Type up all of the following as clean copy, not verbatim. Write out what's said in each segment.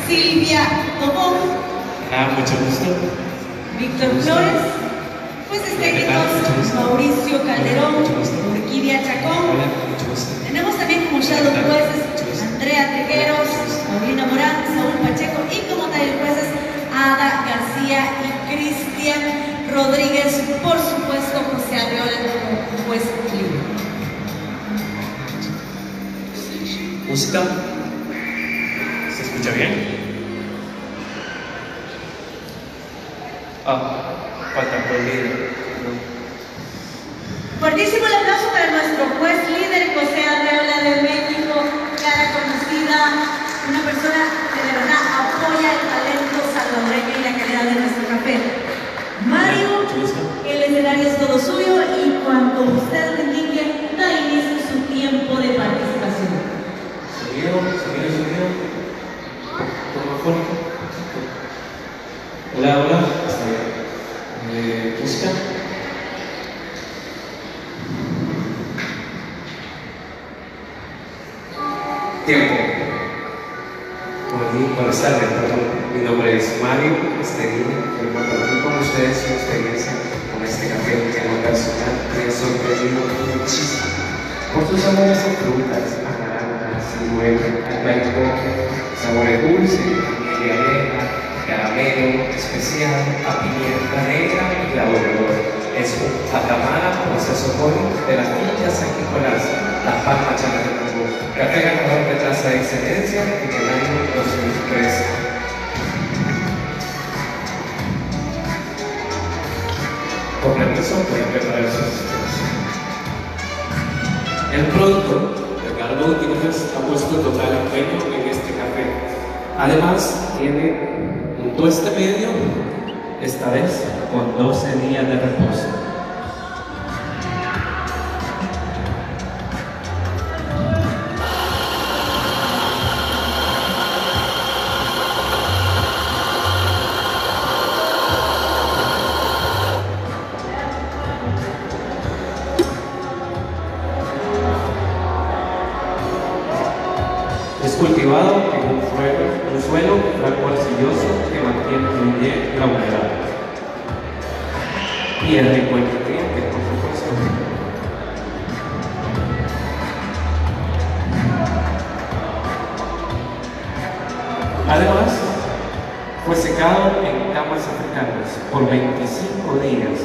Silvia Tobón. Mucho gusto. Víctor Flores. Pues técnicos Mauricio Calderón, Urquídea Chacón. Tenemos también como shadow jueces Andrea Tejeros, Paulina Morán, Saúl Pacheco y como taller jueces Ada García y Cristian Rodríguez. Por supuesto, José Arreola como juez libre. Música. ¿Se escucha bien? Falta por líder. Fuertísimo el aplauso para nuestro juez líder, José Arreola de México, cara conocida, una persona que de verdad apoya el talento salvadoreño y la calidad de nuestro café. Mario, el escenario es todo suyo y cuando usted lo indique, da inicio a su tiempo de participación. Sonido. Toma fuerte. Hola. Música. Tiempo. Buenas tardes, mi nombre es Mario Esteguín. Quiero compartir con ustedes su experiencia con este café que en lo personal me ha sorprendido muchísimo por sus sabores a frutas, a naranjas, ciruela, albaricoque, sabores dulces, de abeja, caramelo especial, a pimienta negra y laborador. Es un patamara proceso joven de las fincas agrícolas Las Palmas Chalatenango, café ganador de tasa de excelencia en el año 2013. Con permiso, voy a preparar sus sistemas. El productor, Ricardo Gutiérrez, ha puesto total empeño en este café. Además, tiene un tueste medio, esta vez con 12 días de reposo. Es cultivado en un suelo franco arcilloso que mantiene muy bien la humedad. Y es rico en nutrientes, por supuesto. Además, fue secado en camas africanas por 25 días.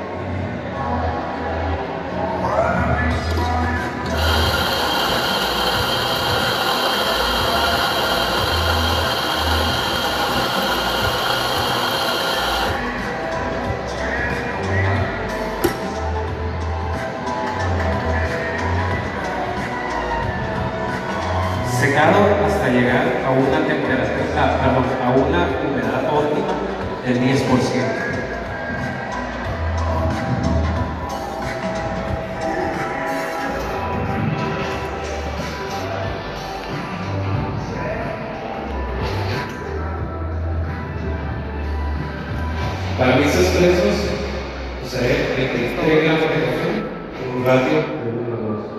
Secado hasta llegar a una temperatura, a una humedad óptima del 10%. Para mis expresos usaré 23 gramos de café en un ratio de 1 a 2.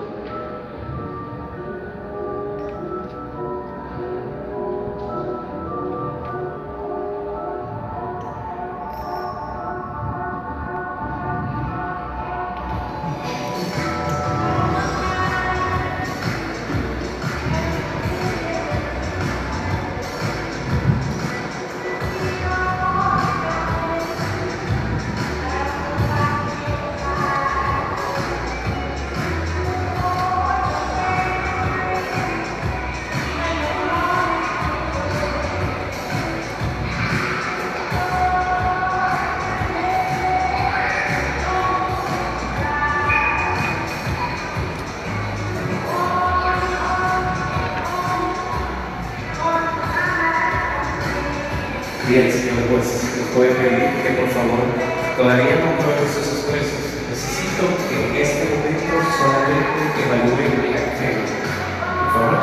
Bien, señor juez, ¿me puede pedir que por favor todavía no pruebe sus expresos? Necesito que en este momento solamente evalúen el café. Por favor.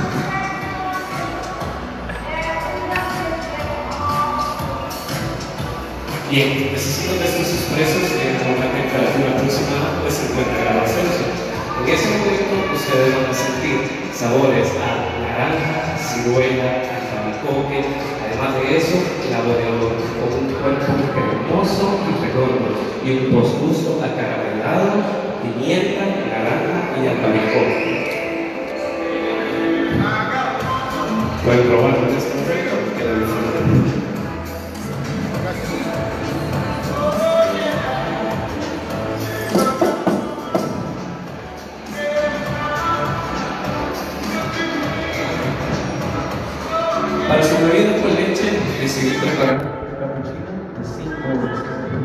Bien, necesito que estos expresos tengan una temperatura aproximada de 50 grados Celsius. En ese momento ustedes van a sentir sabores a naranja, ciruela, albaricoque. Además de eso, elaboró con un cuerpo cremoso y redondo y un posgusto acaramelado, pimienta, naranja y albaricoque. Pueden probarlo en este momento, queda diferente. Para su bebida con leche, decidí preparar un cappuccino de 5 horas.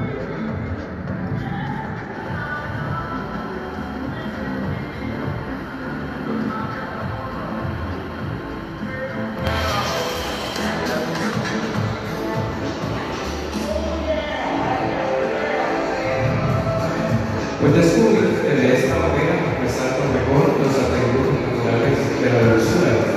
Pues descubrí que de esta manera resalto mejor los atributos naturales de la dulzura.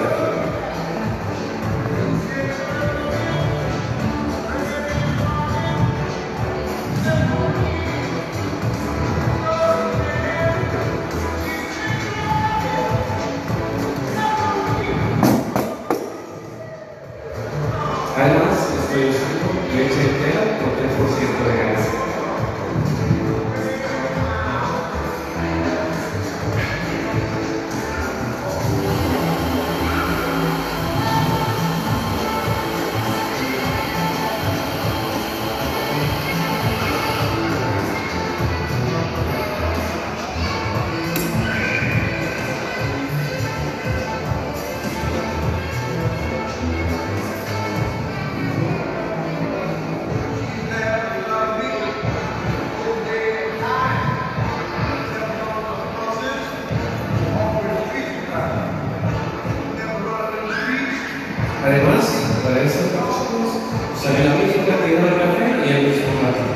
Además, estoy usando leche entera con 3% de grasa. Además, para estos casos, usaré la misma cantidad de café y el mismo plato.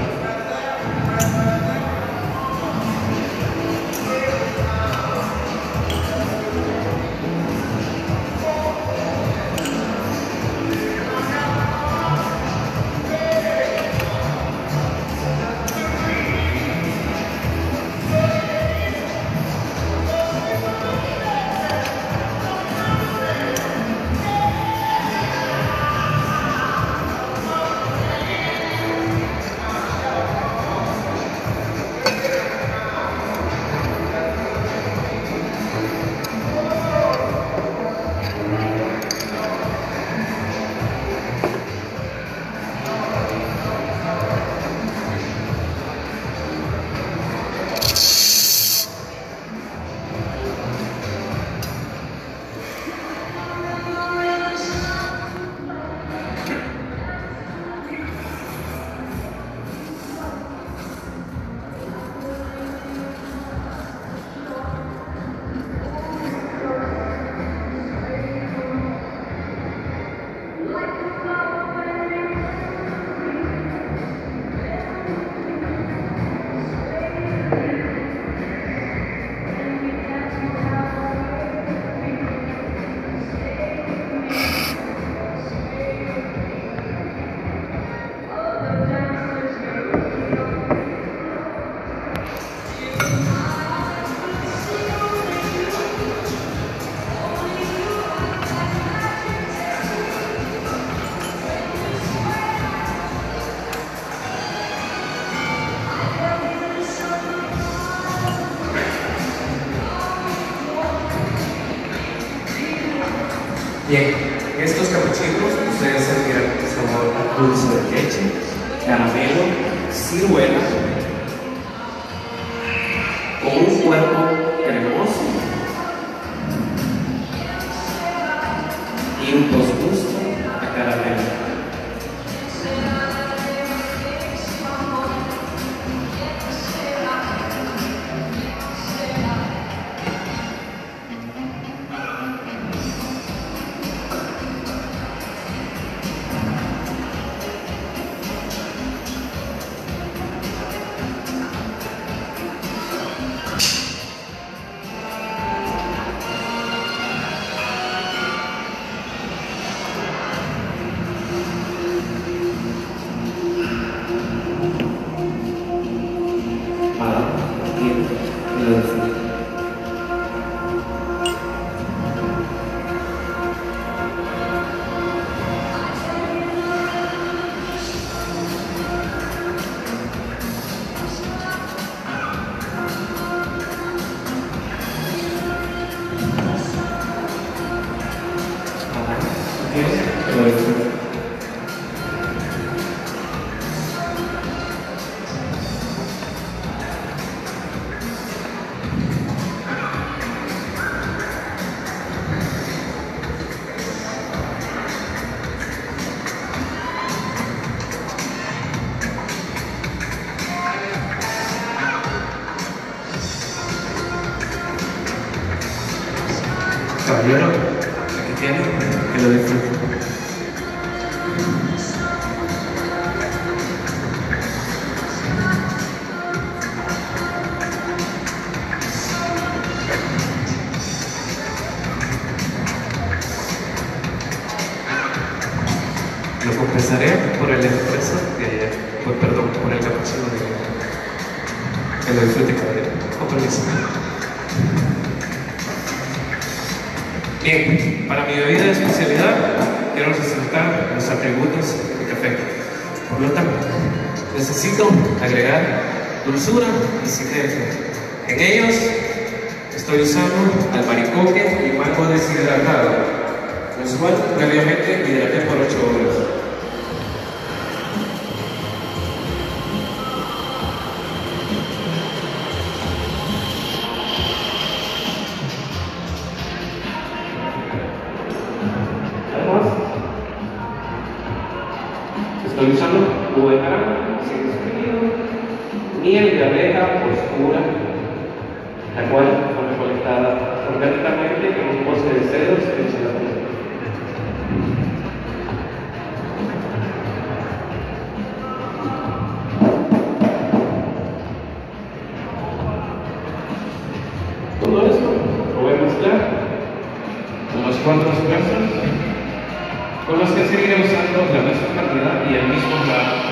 Bien, estos capuchinos ustedes sentirán sabor a dulce de leche, caramelo, ciruela, con un cuerpo cremoso y un posgusto a caramelo. Caballero, aquí tiene, que lo disfrute. Lo compensaré por el espresso de ayer, perdón, por el cappuccino de ayer. Que lo disfrute, caballero. Con permiso. Bien, para mi bebida de especialidad quiero resaltar los atributos del café. Por lo tanto, necesito agregar dulzura y sinergia. En ellos estoy usando albaricoque y mango deshidratado, los cuales previamente hidraté por 8 horas. Estoy usando jugo de naranja, sin exprimido, miel de abeja oscura, la cual fue recolectada orgánicamente en un bosque de cedros en Chile. Todo esto lo voy a mezclar con unos cuantos esfuerzos, con los que seguiré usando la misma cantidad y el mismo grado.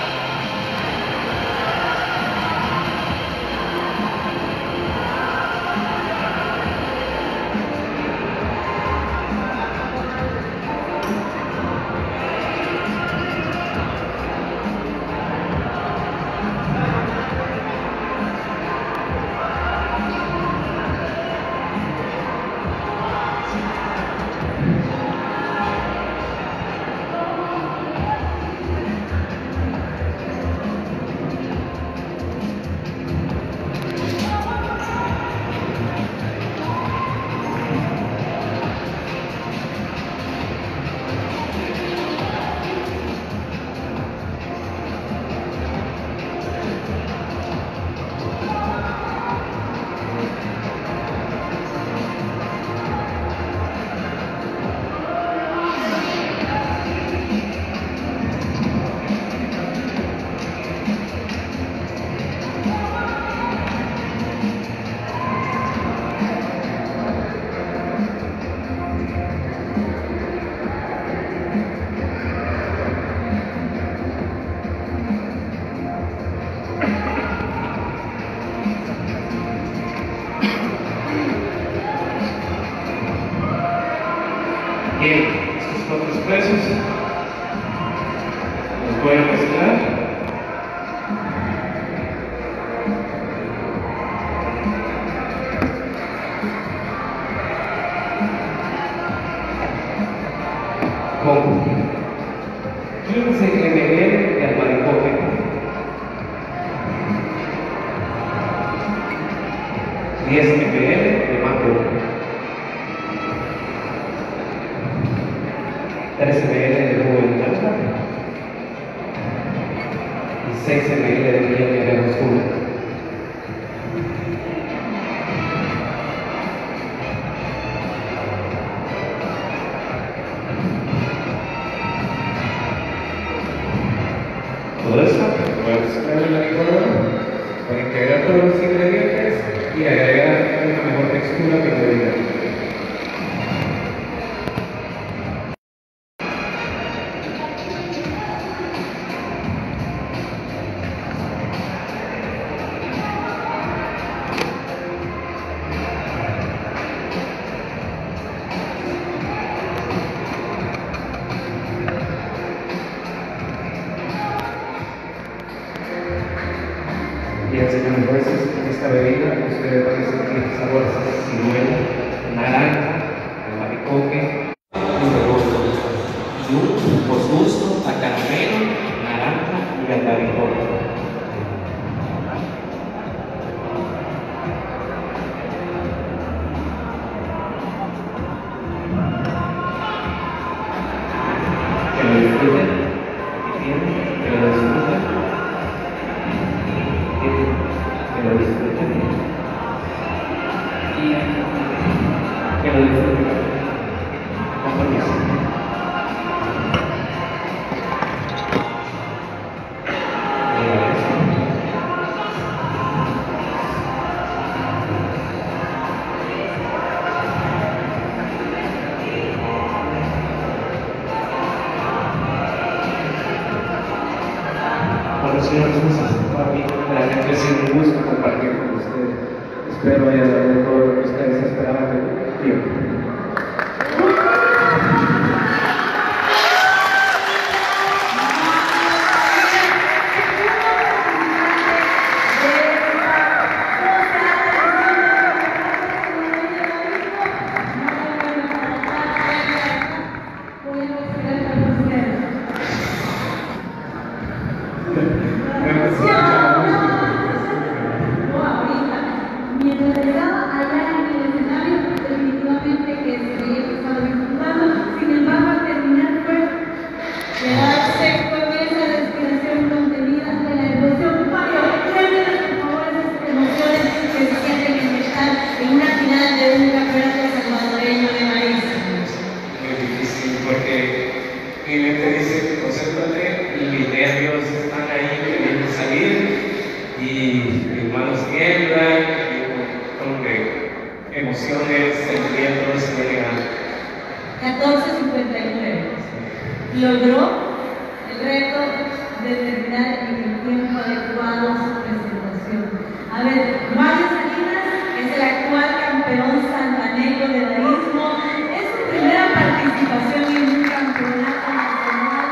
Bien, estos cuatro expresos los voy a mezclar con 15 ml de albaricoque, 10 ml de mango, 3 ml de jugo de naranja y 6 ml de miel de abeja oscura. Todo esto voy a mezclar en la licuadora para integrar todos los ingredientes y agregar una mejor textura que la bebida. Bien, señores jueces, en esta bebida ustedes van a sentir sabores a ciruela, naranja, albaricoque y redondo, y un posgusto a caramelo, naranja y albaricoque. Que lo disfruten, que lo disfruten. Que lo disfruten y que lo disfruten. Con permiso. Señores, para mí realmente ha sido un gusto compartir con ustedes. Espero haya dado todo lo que ustedes esperaban de mí. Mientras estaba allá en el escenario, definitivamente que se veía que estaba disfrutando. Sin embargo, al terminar fue quedarse con esa respiración contenida de la emoción. Mario, cuéntanos por favor esas emociones que se sienten en estar en una final de un campeonato salvadoreño de maíz. Muy difícil porque mi mente dice que concéntrate y mis nervios están ahí queriendo salir y mis manos tiemblan. Emociones, sentimientos, llegan. 14:59. Logró el reto de terminar en el tiempo adecuado a su presentación. A ver, Mario Salinas es el actual campeón santaneño de barismo. Es su primera participación en un campeonato nacional.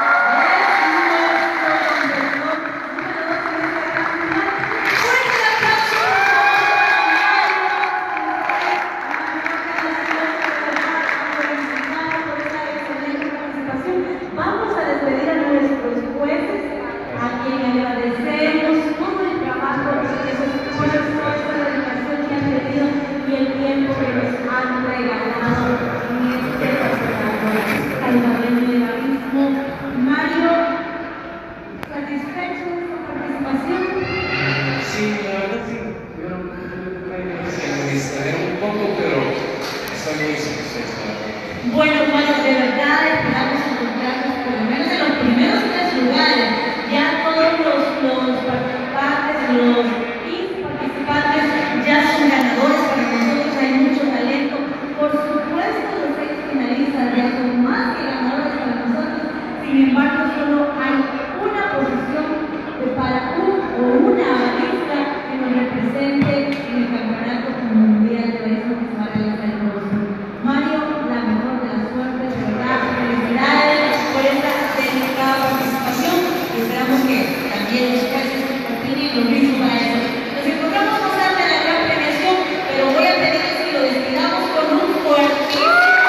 Vamos a despedir a nuestros jueces, a quien agradecemos todo el trabajo, ese esfuerzo, esa dedicación que han tenido y el tiempo que nos han regalado en este salvadoreño de barismo. Mario, ¿satisfecho de su participación? Sí, la verdad sí. Yo me distraeré un poco, pero estoy muy satisfecho. Bueno, de verdad esperamos encontrarnos por lo menos en los primeros 3 lugares. Ya todos los participantes, los 15 participantes ya son ganadores. Para nosotros hay mucho talento. Por supuesto, los 6 finalistas ya son más que ganadores para nosotros. Sin embargo, solo hay una posición para un o una barista que nos represente en el campeonato mundial de barismo que se va a realizar en Boston. Mario, la mejor de las suertes, de verdad, felicidades por esta delicada participación y esperamos que también los jueces opinen lo mismo para eso. Nos encontramos más tarde en la gran premiación, pero voy a pedirles que lo despidamos con un fuertísimo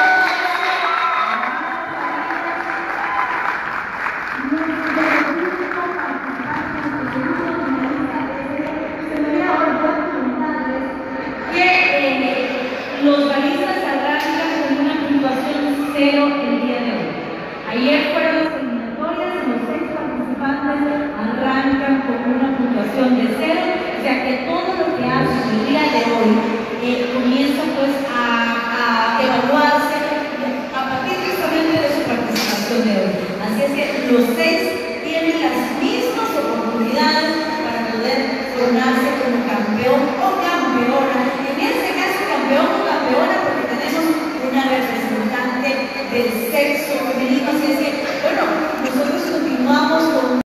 los baristas arrancan con una puntuación 0 el día de hoy. Ayer fueron las eliminatorias y los 6 participantes arrancan con una puntuación de 0, o sea que todo lo que hacen el día de hoy comienza pues a evaluarse a partir justamente de su participación de hoy. Así es que los 6 tienen las mismas oportunidades para poder coronarse como campeón o